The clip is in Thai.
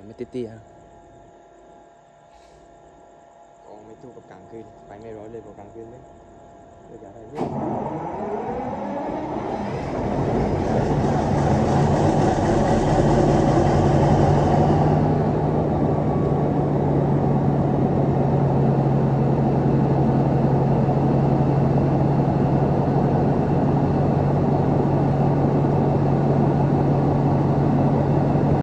ไม่ติดเตี้ยก็ไม่ถูกกับกลางคืนไปไม่ร้อยเลยพอกลางคืนเลยเดี๋ยวจะอะไรเนี่ย